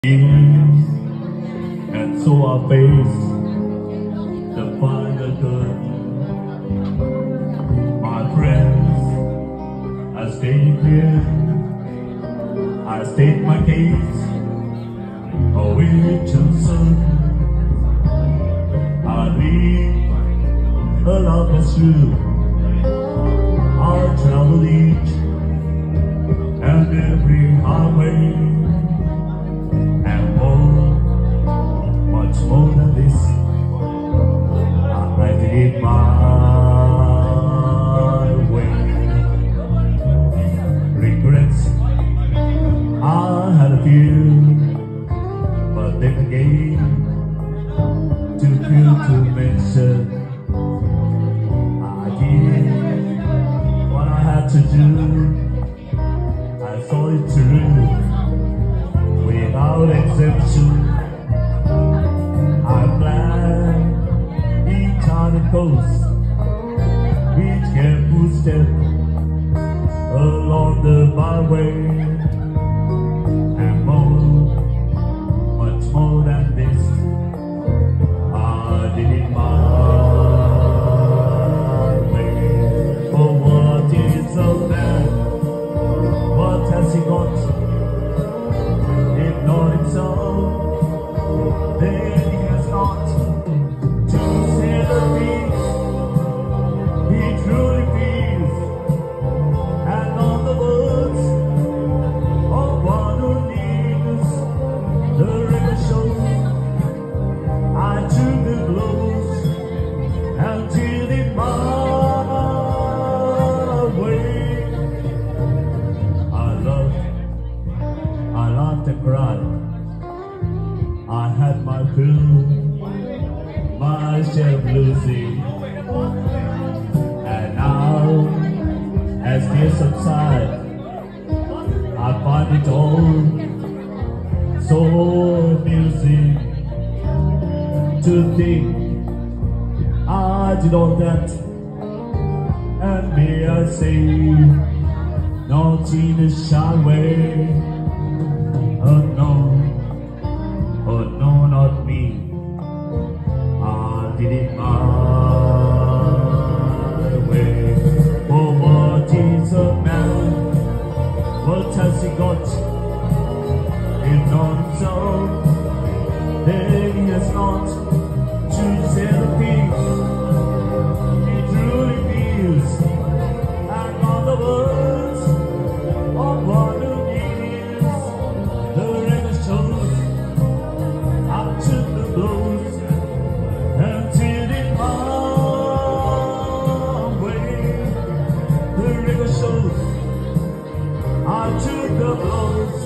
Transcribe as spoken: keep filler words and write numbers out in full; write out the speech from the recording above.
And so I face the final curtain. My friends, I stay here, I state my case, of which I'm certain. I lead a life that's true. I travel each and every highway. Much more than this, I did it my way. Regrets, I had a few, but then again, too few to mention. I did what I had to do, I saw it through, without exception. I plan each other coast, each careful step along the byway, and more, much more than this, I did it my way. For what is a man? What has he got? If not himself, then not to say the things he truly feels, and on the words of one who needs the river shows. I took the blows and did it my way. I loved, I laughed and cried, I had my fill, my share of losing, and now, as tears subside, I find it all so amusing to think I did all that, and may I say, not in a shy way. Oh no, oh no, not me. I did it my way. For what is a man? What has he got? If not himself, then he has not to say the things he truly feels, and all the words of one who needs the record shows. I took the blows and did it my way. The river shows I took the blows